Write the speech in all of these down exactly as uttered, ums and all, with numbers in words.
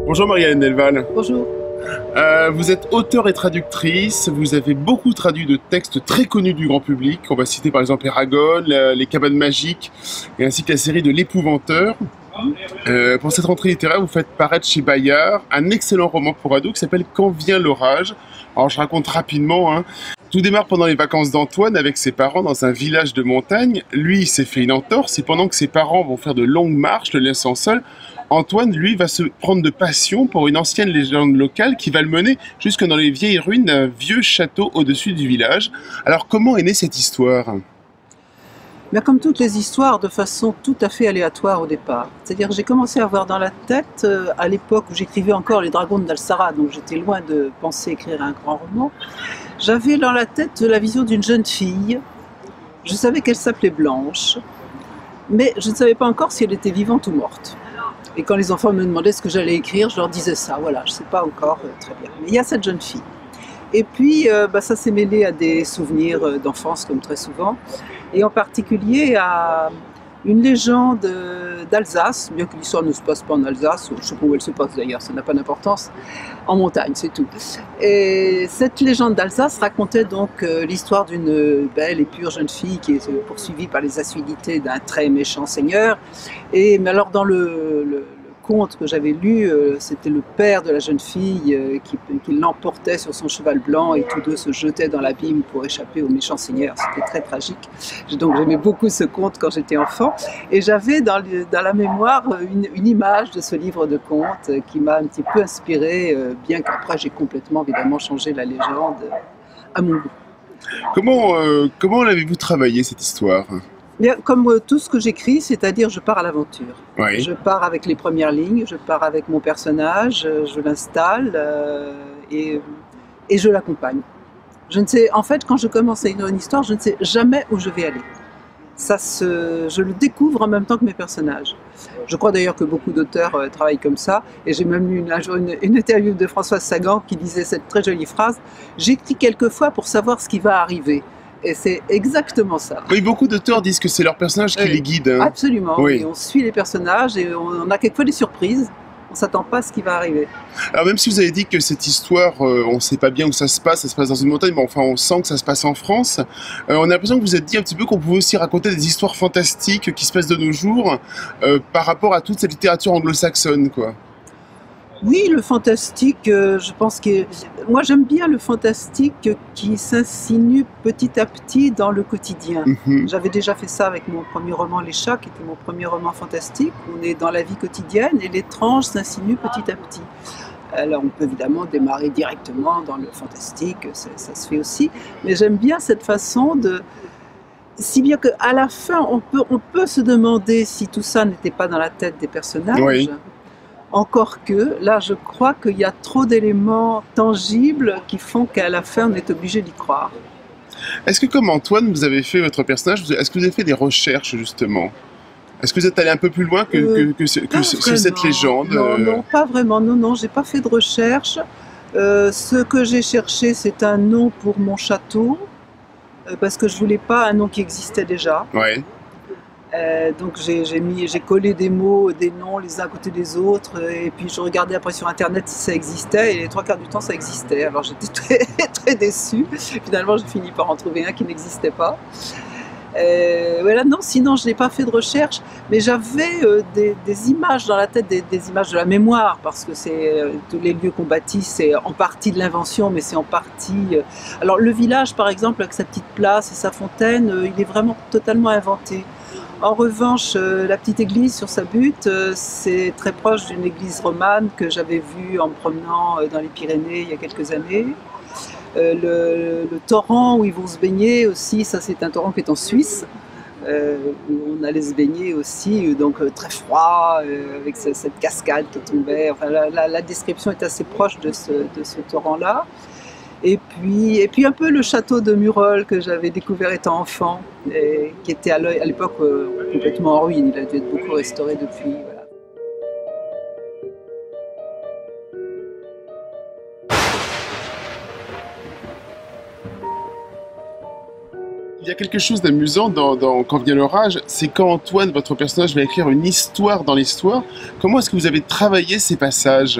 Bonjour Marianne Delval. Bonjour. Euh, vous êtes auteure et traductrice, vous avez beaucoup traduit de textes très connus du grand public. On va citer par exemple Eragon, Les Cabanes Magiques, et ainsi que la série de L'Épouvanteur. Euh, pour cette rentrée littéraire, vous faites paraître chez Bayard un excellent roman pour ados qui s'appelle Quand vient l'orage. Alors je raconte rapidement, hein. Tout démarre pendant les vacances d'Antoine avec ses parents dans un village de montagne. Lui, il s'est fait une entorse et pendant que ses parents vont faire de longues marches, le laissant seul, Antoine, lui, va se prendre de passion pour une ancienne légende locale qui va le mener jusque dans les vieilles ruines d'un vieux château au-dessus du village. Alors comment est née cette histoire ? Mais comme toutes les histoires, de façon tout à fait aléatoire au départ. C'est-à-dire que j'ai commencé à avoir dans la tête, euh, à l'époque où j'écrivais encore Les Dragons de Dal-Sara, donc j'étais loin de penser écrire un grand roman, j'avais dans la tête la vision d'une jeune fille. Je savais qu'elle s'appelait Blanche, mais je ne savais pas encore si elle était vivante ou morte. Et quand les enfants me demandaient ce que j'allais écrire, je leur disais ça, voilà, je ne sais pas encore euh, très bien. Mais il y a cette jeune fille. Et puis, euh, bah, ça s'est mêlé à des souvenirs d'enfance, comme très souvent, et en particulier à une légende d'Alsace, bien que l'histoire ne se passe pas en Alsace, je ne sais pas où elle se passe d'ailleurs, ça n'a pas d'importance, en montagne, c'est tout. Et cette légende d'Alsace racontait donc euh, l'histoire d'une belle et pure jeune fille qui est poursuivie par les assiduités d'un très méchant seigneur. Et mais alors dans le, le conte que j'avais lu, euh, c'était le père de la jeune fille euh, qui, qui l'emportait sur son cheval blanc et tous deux se jetaient dans l'abîme pour échapper au méchant seigneur. C'était très tragique. Donc j'aimais beaucoup ce conte quand j'étais enfant et j'avais dans, dans la mémoire une, une image de ce livre de contes qui m'a un petit peu inspirée, euh, bien qu'après j'ai complètement évidemment changé la légende à mon goût. Comment, euh, comment l'avez-vous travaillé cette histoire ? Bien, comme euh, tout ce que j'écris, c'est-à-dire je pars à l'aventure. Oui. Je pars avec les premières lignes, je pars avec mon personnage, euh, je l'installe euh, et, et je l'accompagne. Je ne sais, en fait, quand je commence à écrire une histoire, je ne sais jamais où je vais aller. Ça se, je le découvre en même temps que mes personnages. Je crois d'ailleurs que beaucoup d'auteurs euh, travaillent comme ça. Et j'ai même lu une, un jour une, une interview de Françoise Sagan qui disait cette très jolie phrase « J'écris quelquefois pour savoir ce qui va arriver ». Et c'est exactement ça. Oui, beaucoup d'auteurs disent que c'est leur personnage qui Oui, les guide. Hein. Absolument, Oui. et on suit les personnages et on a quelquefois des surprises. On ne s'attend pas à ce qui va arriver. Alors même si vous avez dit que cette histoire, euh, on ne sait pas bien où ça se passe, ça se passe dans une montagne, mais enfin on sent que ça se passe en France, euh, on a l'impression que vous êtes dit un petit peu qu'on pouvait aussi raconter des histoires fantastiques qui se passent de nos jours euh, par rapport à toute cette littérature anglo-saxonne, quoi. Oui, le fantastique, euh, je pense que... Moi, j'aime bien le fantastique qui s'insinue petit à petit dans le quotidien. Mm-hmm. J'avais déjà fait ça avec mon premier roman, Les Chats, qui était mon premier roman fantastique. On est dans la vie quotidienne et l'étrange s'insinue petit à petit. Alors, on peut évidemment démarrer directement dans le fantastique, ça, ça se fait aussi. Mais j'aime bien cette façon de... Si bien qu'à la fin, on peut, on peut se demander si tout ça n'était pas dans la tête des personnages. Oui. Encore que, là, je crois qu'il y a trop d'éléments tangibles qui font qu'à la fin, on est obligé d'y croire. Est-ce que comme Antoine, vous avez fait votre personnage, est-ce que vous avez fait des recherches justement ? Est-ce que vous êtes allé un peu plus loin que, Euh, que, que, ce- que pas ce- vraiment. cette légende Non, euh, non, pas vraiment. Non, non, j'ai pas fait de recherche. Euh, ce que j'ai cherché, c'est un nom pour mon château, euh, parce que je voulais pas un nom qui existait déjà. Ouais. Euh, donc j'ai j'ai mis, j'ai collé des mots, des noms les uns à côté des autres, et puis je regardais après sur internet si ça existait, et les trois quarts du temps ça existait. Alors j'étais très, très déçue. Finalement j'ai fini par en trouver un qui n'existait pas. Euh, voilà, non, sinon je n'ai pas fait de recherche, mais j'avais euh, des, des images dans la tête, des, des images de la mémoire, parce que c'est euh, tous les lieux qu'on bâtit, c'est en partie de l'invention, mais c'est en partie... Euh... Alors le village par exemple, avec sa petite place et sa fontaine, euh, il est vraiment totalement inventé. En revanche, euh, la petite église sur sa butte, euh, c'est très proche d'une église romane que j'avais vue en me promenant euh, dans les Pyrénées il y a quelques années. Euh, le, le torrent où ils vont se baigner aussi, ça c'est un torrent qui est en Suisse, euh, où on allait se baigner aussi, donc euh, très froid, euh, avec ce, cette cascade qui tombait. Enfin, la, la, la description est assez proche de ce, de ce torrent-là. Et puis, et puis un peu le château de Murol que j'avais découvert étant enfant, et qui était à l'époque euh, complètement en ruine. Il a dû être beaucoup restauré depuis. Voilà. Il y a quelque chose d'amusant dans, dans Quand vient l'orage, c'est quand Antoine, votre personnage, va écrire une histoire dans l'histoire. Comment est-ce que vous avez travaillé ces passages?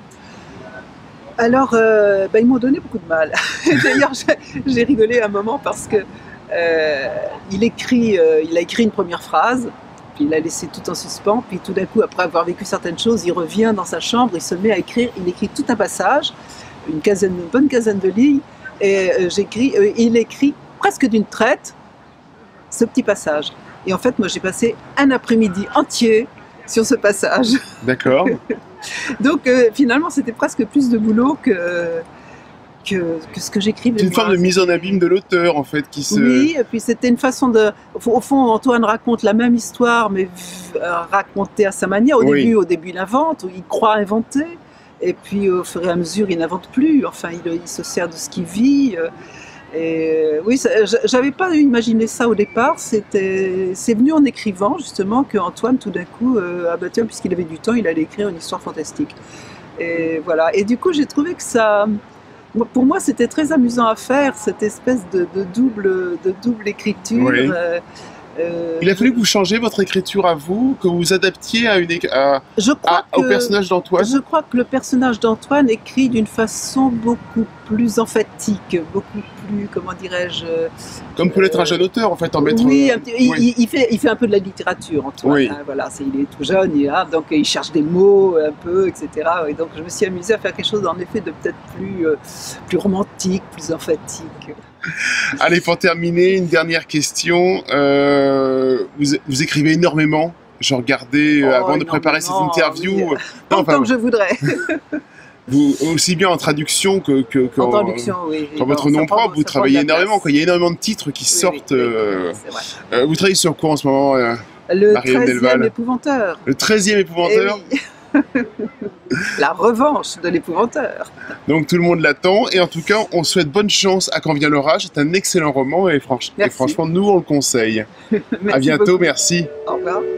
Alors, euh, bah, ils m'ont donné beaucoup de mal. D'ailleurs, j'ai rigolé un moment parce que euh, il, écrit, euh, il a écrit une première phrase, puis il l'a laissé tout en suspens, puis tout d'un coup, après avoir vécu certaines choses, il revient dans sa chambre, il se met à écrire, il écrit tout un passage, une, quinzaine, une bonne quinzaine de lignes, et euh, j'écris, euh, il écrit presque d'une traite ce petit passage. Et en fait, moi, j'ai passé un après-midi entier sur ce passage. D'accord. Donc euh, finalement, c'était presque plus de boulot que, que, que ce que j'écrivais. C'est une forme de mise en abîme de l'auteur, en fait, qui se... Oui, et puis c'était une façon de... Au fond, Antoine raconte la même histoire, mais racontée à sa manière. Au, oui. début, au début, il invente, il croit inventer, et puis au fur et à mesure, il n'invente plus. Enfin, il, il se sert de ce qu'il vit. Et oui, j'avais pas imaginé ça au départ. C'était, c'est venu en écrivant justement que Antoine, tout d'un coup, euh, ah bah tiens, puisqu'il avait du temps, il allait écrire une histoire fantastique. Et voilà. Et du coup, j'ai trouvé que ça, pour moi, c'était très amusant à faire, cette espèce de, de double, de double écriture. Oui. Euh, Euh, il a fallu que vous changiez votre écriture à vous, que vous vous adaptiez à une, à, je crois à, que, au personnage d'Antoine. Je crois que le personnage d'Antoine écrit d'une façon beaucoup plus emphatique, beaucoup plus, comment dirais-je... Comme peut l'être euh, un jeune auteur, en fait, en mettre... Oui, euh, il, oui. Il, il, fait, il fait un peu de la littérature, Antoine. Oui. Hein, voilà, c'est, il est tout jeune, il, ah, donc il cherche des mots un peu, et cetera. Et donc je me suis amusée à faire quelque chose, en effet, de peut-être plus, euh, plus romantique, plus emphatique. Allez, pour terminer, une dernière question. Euh, vous, vous écrivez énormément. Je regardais euh, oh, avant de préparer cette interview. Oui. Non, enfin, que je voudrais. Vous, aussi bien en traduction que, que, que en, en traduction, oui. Quand votre nom propre, vous travaillez énormément. Quoi. Il y a énormément de titres qui oui, sortent. Oui, oui, euh, oui, vrai. euh, vous travaillez sur quoi en ce moment, euh, Le treizième épouvanteur. Le treizième épouvanteur. Oui. La revanche de l'épouvanteur. Donc tout le monde l'attend, et en tout cas on souhaite bonne chance à Quand vient l'orage. C'est un excellent roman, et, franch et franchement nous on le conseille. À bientôt, beaucoup. Merci. Au revoir.